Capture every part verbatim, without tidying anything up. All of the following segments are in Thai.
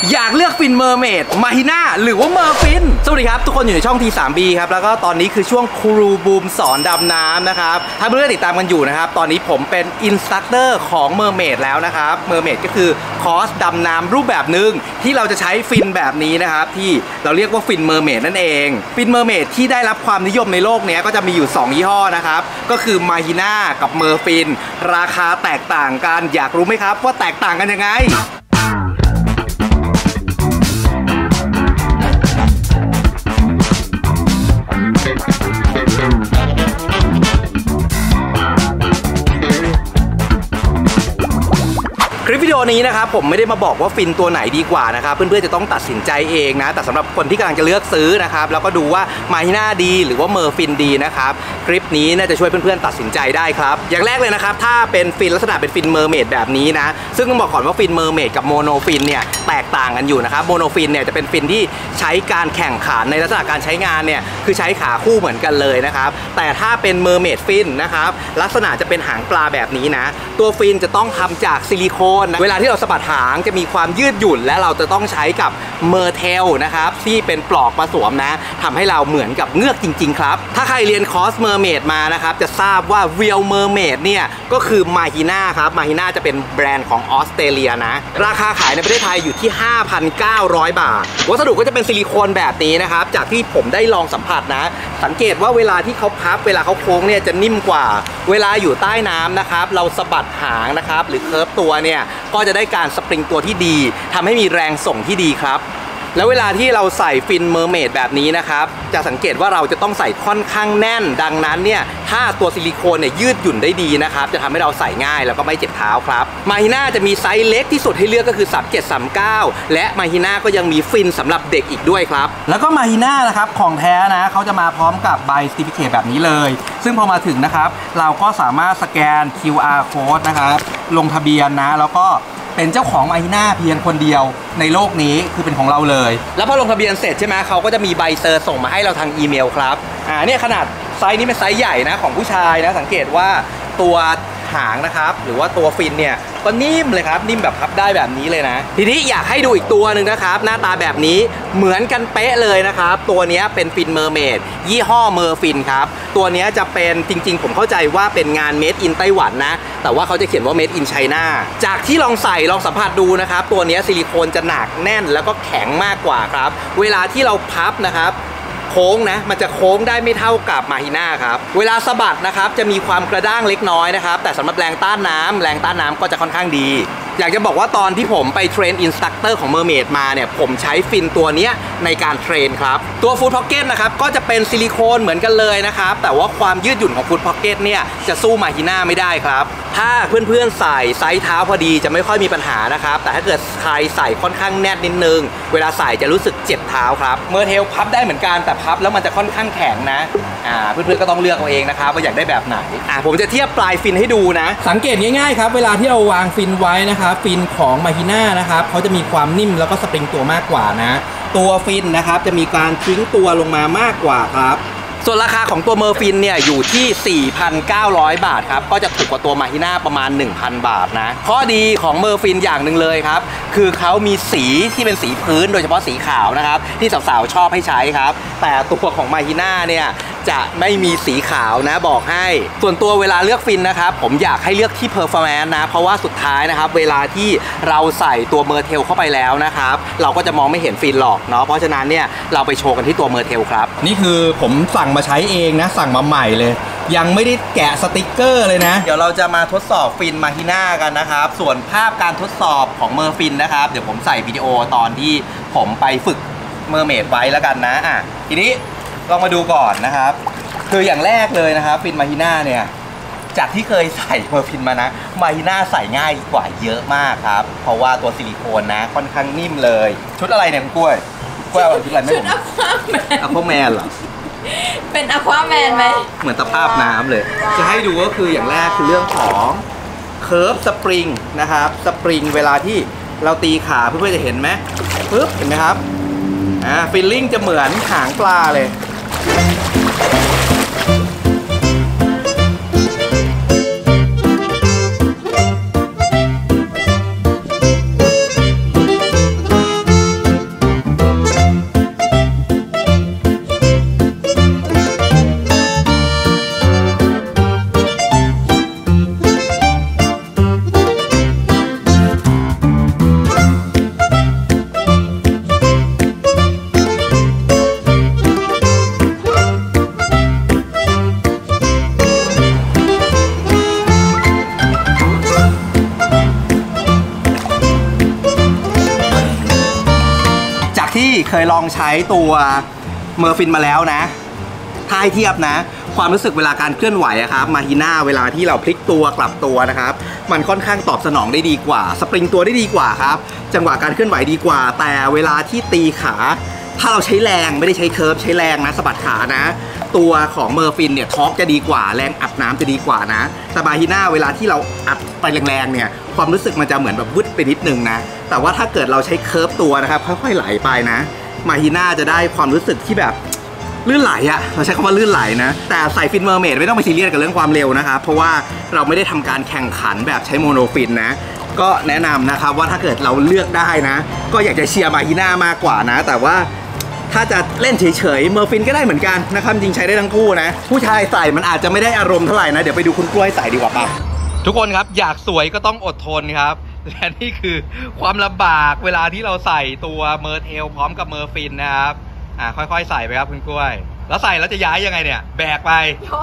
อยากเลือกฟินเมอร์เมดมาฮิน่าหรือว่าเมอร์ฟินสวัสดีครับทุกคนอยู่ในช่อง ที ทรี บี ครับแล้วก็ตอนนี้คือช่วงครูบูมสอนดำน้ำนะครับถ้าเพื่อนๆติดตามกันอยู่นะครับตอนนี้ผมเป็นอินสตรัคเตอร์ของเมอร์เมดแล้วนะครับเมอร์เมดก็คือคอร์สดำน้ำรูปแบบหนึ่งที่เราจะใช้ฟินแบบนี้นะครับที่เราเรียกว่าฟินเมอร์เมดนั่นเองฟินเมอร์เมดที่ได้รับความนิยมในโลกนี้ก็จะมีอยู่สองยี่ห้อนะครับก็คือมาฮิน่ากับเมอร์ฟินราคาแตกต่างกันอยากรู้ไหมครับว่าแตกต่างกันยังไงคลิปวิดีโอนี้นะครับผมไม่ได้มาบอกว่าฟินตัวไหนดีกว่านะครับเพื่อนๆจะต้องตัดสินใจเองนะแต่สำหรับคนที่กำลังจะเลือกซื้อนะครับแล้วก็ดูว่ามาฮิน่าดีหรือว่าเมอร์ฟินดีนะครับคลิปนี้น่าจะช่วยเพื่อนๆตัดสินใจได้ครับอย่างแรกเลยนะครับถ้าเป็นฟินลักษณะเป็นฟินเมอร์เมดแบบนี้นะซึ่งต้องบอกก่อนว่าฟินเมอร์เมดกับโมโนฟินเนี่ยแตกต่างกันอยู่นะครับโมโนฟินเนี่ยจะเป็นฟินที่ใช้การแข่งขันในลักษณะการใช้งานเนี่ยคือใช้ขาคู่เหมือนกันเลยนะครับแต่ถ้าเป็นเมอร์เมดฟินนะครับลักษณะจะเป็นหางปลาแบบนี้นะตัวฟินจะต้องทำจากซิลิโคนนะเวลาที่เราสะบัดหางจะมีความยืดหยุ่นและเราจะต้องใช้กับเมอร์เทลนะครับที่เป็นปลอกมาสวมนะทำให้เราเหมือนกับเงือกจริงๆครับถ้าใครเรียนคอร์สเมอร์เมดมานะครับจะทราบว่า Real Mermaid เนี่ยก็คือมาฮิน่าครับมาฮิน่าจะเป็นแบรนด์ของออสเตรเลียนะราคาขายในประเทศไทยอยู่ที่ ห้าพันเก้าร้อย บาทวัสดุก็จะเป็นซิลิโคนแบบนี้นะครับจากที่ผมได้ลองสัมผัสนะสังเกตว่าเวลาที่เขาพับเวลาเขาโค้งเนี่ยจะนิ่มกว่าเวลาอยู่ใต้น้ำนะครับเราสะบัดหางนะครับหรือเคิร์ฟตัวเนี่ยก็จะได้การสปริงตัวที่ดีทำให้มีแรงส่งที่ดีครับแล้วเวลาที่เราใส่ฟินเมอร์เมดแบบนี้นะครับจะสังเกตว่าเราจะต้องใส่ค่อนข้างแน่นดังนั้นเนี่ยถ้าตัวซิลิโคนเนี่ยยืดหยุ่นได้ดีนะครับจะทำให้เราใส่ง่ายแล้วก็ไม่เจ็บเท้าครับมาฮิน่าจะมีไซส์เล็กที่สุดให้เลือกก็คือสามเจ็ด สามเก้าและมาฮิน่าก็ยังมีฟินสำหรับเด็กอีกด้วยครับแล้วก็มาฮิน่านะครับของแท้นะเขาจะมาพร้อมกับใบสติฟิเคตแบบนี้เลยซึ่งพอมาถึงนะครับเราก็สามารถสแกน คิว อาร์ Code นะครับลงทะเบียนนะแล้วก็เป็นเจ้าของมาฮิน่าเพียงคนเดียวในโลกนี้คือเป็นของเราเลยแล้วพอลงทะเบียนเสร็จใช่ไหมเขาก็จะมีใบเซอร์ส่งมาให้เราทางอีเมลครับอ่าเนี่ยขนาดไซส์นี้เป็นไซส์ใหญ่นะของผู้ชายนะสังเกตว่าตัวหางนะครับหรือว่าตัวฟินเนี่ยก็นิ่มเลยครับนิ่มแบบพับได้แบบนี้เลยนะทีนี้อยากให้ดูอีกตัวหนึ่งนะครับหน้าตาแบบนี้เหมือนกันเป๊ะเลยนะครับตัวนี้เป็นฟินเมอร์เมดยี่ห้อเมอร์ฟินครับตัวนี้จะเป็นจริงๆผมเข้าใจว่าเป็นงานเมดอินไต้หวันนะแต่ว่าเขาจะเขียนว่าเมดอินไชน่าจากที่ลองใส่ลองสัมผัสดูนะครับตัวนี้ซิลิโคนจะหนักแน่นแล้วก็แข็งมากกว่าครับเวลาที่เราพับนะครับโค้งนะมันจะโค้งได้ไม่เท่ากับมาฮิน่าครับเวลาสะบัดนะครับจะมีความกระด้างเล็กน้อยนะครับแต่สำหรับแรงต้านน้ำแรงต้านน้ำก็จะค่อนข้างดีอยากจะบอกว่าตอนที่ผมไปเทรนอินสตรัคเตอร์ของเมอร์เมดมาเนี่ยผมใช้ฟินตัวนี้ในการเทรนครับตัวฟู้ดพ็อกเก็ตนะครับก็จะเป็นซิลิโคนเหมือนกันเลยนะครับแต่ว่าความยืดหยุ่นของฟู้ดพ็อกเก็ตเนี่ยจะสู้มาฮิน่าไม่ได้ครับถ้าเพื่อนๆใส่ไซส์เท้าพอดีจะไม่ค่อยมีปัญหานะครับแต่ถ้าเกิดใครใส่ค่อนข้างแน่นนิดนึงเวลาใส่จะรู้สึกเจ็บเท้าครับเมอร์เทลพับได้เหมือนกันแต่พับแล้วมันจะค่อนข้างแข็งนะอ่าเพื่อนๆก็ต้องเลือกเอาเองนะครับว่าอยากได้แบบไหนอ่าผมจะเทียบปลายฟินให้ดูนะสังเกตง่ายๆครับเวลาที่เราวางฟินไว้นะครับฟินของมาฮิน่านะครับเขาจะมีความนิ่มแล้วก็สปริงตัวมากกว่านะตัวฟินนะครับจะมีการทิ้งตัวลงมามากกว่าครับส่วนราคาของตัวเมอร์ฟินเนี่ยอยู่ที่ สี่พันเก้าร้อย บาทครับก็จะถูกกว่าตัวมาฮิน่าประมาณ หนึ่งพัน บาทนะข้อดีของเมอร์ฟินอย่างหนึ่งเลยครับคือเขามีสีที่เป็นสีพื้นโดยเฉพาะสีขาวนะครับที่สาวๆชอบให้ใช้ครับแต่ตัวของมาฮิน่าเนี่ยจะไม่มีสีขาวนะบอกให้ส่วนตัวเวลาเลือกฟินนะครับผมอยากให้เลือกที่เพอร์ฟอร์แมนซ์นะเพราะว่าสุดท้ายนะครับเวลาที่เราใส่ตัวเมอร์เทลเข้าไปแล้วนะครับเราก็จะมองไม่เห็นฟินหรอกเนาะเพราะฉะนั้นเนี่ยเราไปโชว์กันที่ตัวเมอร์เทลครับนี่คือผมสั่งมาใช้เองนะสั่งมาใหม่เลยยังไม่ได้แกะสติกเกอร์เลยนะเดี๋ยวเราจะมาทดสอบฟินมาฮิน่ากันนะครับส่วนภาพการทดสอบของเมอร์ฟินนะครับเดี๋ยวผมใส่วิดีโอตอนที่ผมไปฝึกเมอร์เมดไว้แล้วกันนะอ่ะทีนี้ลองมาดูก่อนนะครับคืออย่างแรกเลยนะครับฟินมาฮิน่าเนี่ยจากที่เคยใส่เมอร์ฟินมานะมาฮิน่าใส่ง่ายกว่าเยอะมากครับเพราะว่าตัวซิลิโคนนะค่อนข้างนิ่มเลยชุดอะไรเนี่ยคุณกล้วยกล้วยเอาชุดอะไรไม่ผมชุดอะควาแมนเหรอเป็นอะควาแมนไหมเหมือนตะภาพน้ำเลยจะให้ดูก็คืออย่างแรกคือเรื่องของเคิร์ฟสปริงนะครับสปริงเวลาที่เราตีขาเพื่อนๆจะเห็นไหมปึ๊บเห็นไหมครับอ่าฟิลลิ่งจะเหมือนหางปลาเลยที่เคยลองใช้ตัวเมอร์ฟินมาแล้วนะถ้าให้เทียบนะความรู้สึกเวลาการเคลื่อนไหวอะครับมาฮีน่าเวลาที่เราพลิกตัวกลับตัวนะครับมันค่อนข้างตอบสนองได้ดีกว่าสปริงตัวได้ดีกว่าครับจังหวะการเคลื่อนไหวดีกว่าแต่เวลาที่ตีขาถ้าเราใช้แรงไม่ได้ใช้เคิร์ฟใช้แรงนะสะบัดขานะตัวของเมอร์ฟินเนี่ยทอร์กจะดีกว่าแรงอัดน้ำจะดีกว่านะแต่มาฮีน่าเวลาที่เราอัดไปแรงๆเนี่ยความรู้สึกมันจะเหมือนแบบวึดไปนิดนึงนะแต่ว่าถ้าเกิดเราใช้เคิร์ฟตัวนะครับค่อยๆไหลไปนะมาฮีน่าจะได้ความรู้สึกที่แบบลื่นไหลอะเราใช้คำว่าลื่นไหลนะแต่ใส่ฟินเมอร์เมดไม่ต้องไปซีเรียสกับเรื่องความเร็วนะครับเพราะว่าเราไม่ได้ทำการแข่งขันแบบใช้โมโนฟินนะก็แนะนำนะครับว่าถ้าเกิดเราเลือกได้นะก็อยากจะเชียร์มาฮีน่ามากกว่านะแต่ว่าถ้าจะเล่นเฉยๆเมอร์ฟินก็ได้เหมือนกันนะครับจริงใช้ได้ทั้งคู่นะผู้ชายใส่มันอาจจะไม่ได้อารมณ์เท่าไหร่นะเดี๋ยวไปดูคุณกล้วยใส่ดีกว่าป่ะทุกคนครับอยากสวยก็ต้องอดทนครับและนี่คือความลำบากเวลาที่เราใส่ตัวเมอร์เทลพร้อมกับเมอร์ฟินนะครับอ่าค่อยๆใส่ไปครับคุณกล้วยแล้วใส่แล้วจะย้ายยังไงเนี่ยแบกไป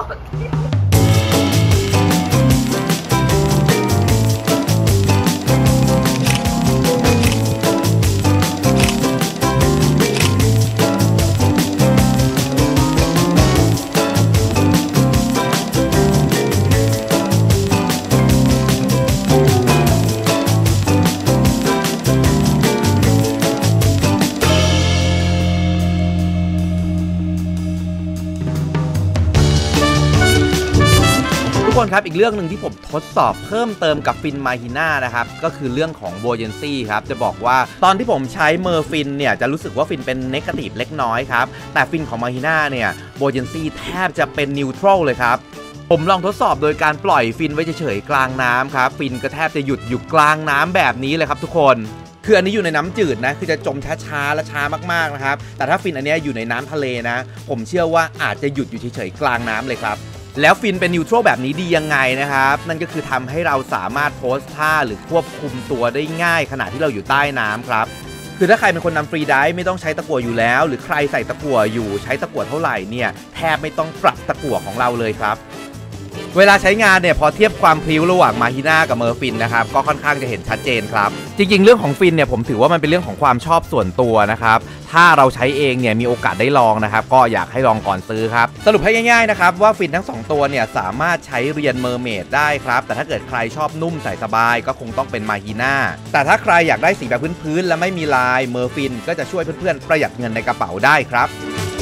ทุกคนครับอีกเรื่องหนึ่งที่ผมทดสอบเพิ่มเติมกับฟินมาฮีน่านะครับก็คือเรื่องของโบเยนซี่ครับจะบอกว่าตอนที่ผมใช้เมอร์ฟินเนี่ยจะรู้สึกว่าฟินเป็นเนกาทีฟเล็กน้อยครับแต่ฟินของมาฮีน่าเนี่ยโบเยนซี่แทบจะเป็นนิวทรัลเลยครับผมลองทดสอบโดยการปล่อยฟินไว้เฉยๆกลางน้ำครับฟินก็แทบจะหยุดอยู่กลางน้ำแบบนี้เลยครับทุกคนคืออันนี้อยู่ในน้ำจืดนะคือจะจมช้าๆและช้ามากๆนะครับแต่ถ้าฟินอันนี้อยู่ในน้ำทะเลนะผมเชื่อว่าอาจจะหยุดอยู่เฉยๆกลางน้ำเลยครับแล้วฟินเป็นนิวทรัลแบบนี้ดียังไงนะครับนั่นก็คือทำให้เราสามารถโพสท่าหรือควบคุมตัวได้ง่ายขณะที่เราอยู่ใต้น้ำครับคือถ้าใครเป็นคนนำฟรีไดฟ์ไม่ต้องใช้ตะกั่วอยู่แล้วหรือใครใส่ตะกั่วอยู่ใช้ตะกั่วเท่าไหร่เนี่ยแทบไม่ต้องปรับตะกั่วของเราเลยครับเวลาใช้งานเนี่ยพอเทียบความพลิ้วระหว่างมาฮีน่ากับเมอร์ฟินนะครับก็ค่อนข้างจะเห็นชัดเจนครับจริงๆเรื่องของฟินเนี่ยผมถือว่ามันเป็นเรื่องของความชอบส่วนตัวนะครับถ้าเราใช้เองเนี่ยมีโอกาสได้ลองนะครับก็อยากให้ลองก่อนซื้อครับสรุปให้ง่ายๆนะครับว่าฟินทั้งสองตัวเนี่ยสามารถใช้เรียนเมอร์เมดได้ครับแต่ถ้าเกิดใครชอบนุ่มใส่สบายก็คงต้องเป็นมาฮีน่าแต่ถ้าใครอยากได้สีแบบพื้นๆและไม่มีลายเมอร์ฟินก็จะช่วยเพื่อนๆประหยัดเงินในกระเป๋าได้ครับ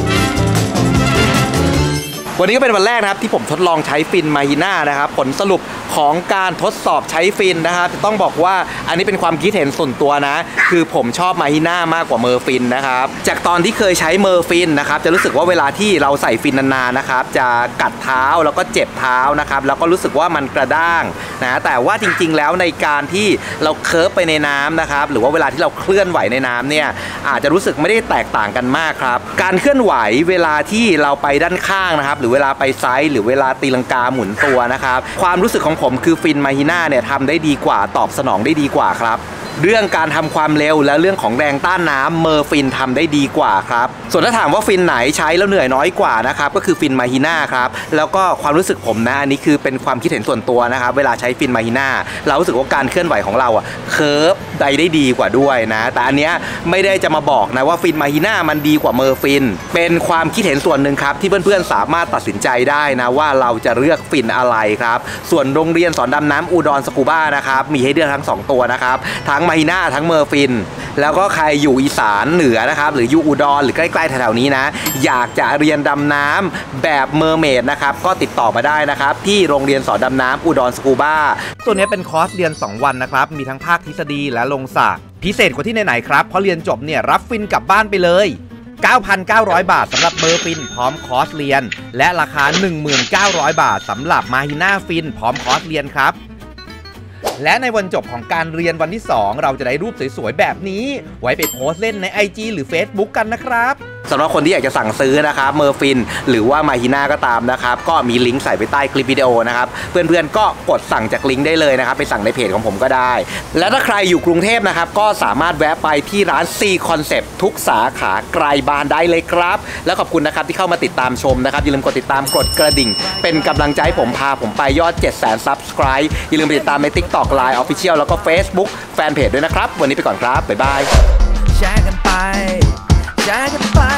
วันนี้ก็เป็นวันแรกนะครับที่ผมทดลองใช้ฟินมาฮีน่านะครับผลสรุปของการทดสอบใช้ฟินนะครับต้องบอกว่าอันนี้เป็นความคิดเห็นส่วนตัวนะคือผมชอบมาฮีน่ามากกว่าเมอร์ฟินนะครับจากตอนที่เคยใช้เมอร์ฟินนะครับจะรู้สึกว่าเวลาที่เราใส่ฟินนานๆนะครับจะกัดเท้าแล้วก็เจ็บเท้านะครับแล้วก็รู้สึกว่ามันกระด้างนะแต่ว่าจริงๆแล้วในการที่เราเคิร์ฟไปในน้ำนะครับหรือว่าเวลาที่เราเคลื่อนไหวในน้ำเนี่ยอาจจะรู้สึกไม่ได้แตกต่างกันมากครับการเคลื่อนไหวเวลาที่เราไปด้านข้างนะครับหรือเวลาไปไซด์หรือเวลาตีลังกาหมุนตัวนะครับความรู้สึกของผมคือฟินมาฮีน่าเนี่ยทำได้ดีกว่าตอบสนองได้ดีกว่าครับเรื่องการทำความเร็วและเรื่องของแรงต้านน้ำเมอร์ฟินทำได้ดีกว่าครับส่วนถ้าถามว่าฟินไหนใช้แล้วเหนื่อยน้อยกว่านะครับก็คือฟินมาฮีน่าครับแล้วก็ความรู้สึกผมนะอันนี้คือเป็นความคิดเห็นส่วนตัวนะครับเวลาใช้ฟินมาฮีน่าเรารู้สึกว่าการเคลื่อนไหวของเราอ่ะเคิร์ฟได้ได้ดีกว่าด้วยนะแต่อันเนี้ยไม่ได้จะมาบอกนะว่าฟินมาฮีน่ามันดีกว่าเมอร์ฟินเป็นความคิดเห็นส่วนหนึ่งครับที่เพื่อนๆสามารถตัดสินใจได้นะว่าเราจะเลือกฟินอะไรครับส่วนโรงเรียนสอนดำน้ำอุดรสกูบ้านะครับมีให้เลือกทั้งสองตัวนะครับทั้งมาฮีน่าทั้งเมอร์ฟินแล้วก็ใครอยู่อีสานเหนือนะครับหรืออยู่อุดรหรือใกล้ๆแถวๆนี้นะอยากจะเรียนดำน้ำแบบเมอร์เมดนะครับก็ติดต่อมาได้นะครับที่โรงเรียนสอนดำน้ำอุดรสกูบ้าตัวนี้เป็นคอร์สเรียนสองวันนะครับมีทั้งภาคทฤษฎีและลงสระพิเศษกว่าที่ไหนๆครับเพราะเรียนจบเนี่ยรับฟินกลับบ้านไปเลย เก้าพันเก้าร้อย บาทสำหรับเมอร์ฟินพร้อมคอร์สเรียนและราคา หนึ่งหมื่นเก้าร้อย บาทสำหรับมาฮีน่าฟินพร้อมคอร์สเรียนครับและในวันจบของการเรียนวันที่สองเราจะได้รูปสวยๆแบบนี้ไว้ไปโพสต์เล่นใน ไอ จี หรือ Facebook กันนะครับสำหรับคนที่อยากจะสั่งซื้อนะครับเมอร์ฟินหรือว่ามาฮีน่าก็ตามนะครับก็มีลิงก์ใส่ไว้ใต้คลิปวิดีโอนะครับเพื่อนๆก็กดสั่งจากลิงก์ได้เลยนะครับไปสั่งในเพจของผมก็ได้และถ้าใครอยู่กรุงเทพนะครับก็สามารถแวะไปที่ร้าน ซี Concept ทุกสาขาไกลบ้านได้เลยครับและขอบคุณนะครับที่เข้ามาติดตามชมนะครับอย่าลืมกดติดตามกดกระดิ่งเป็นกำลังใจให้ผมพาผมไปยอด เจ็ดแสน ซับสไครบ์ อย่าลืมไปติดตามใน ติ๊กต็อก ไลน์ Official แล้วก็ Facebook แฟนเพจด้วยนะครับวันนี้ไปก่อนครับบ๊ายบายไปแชร์กันไป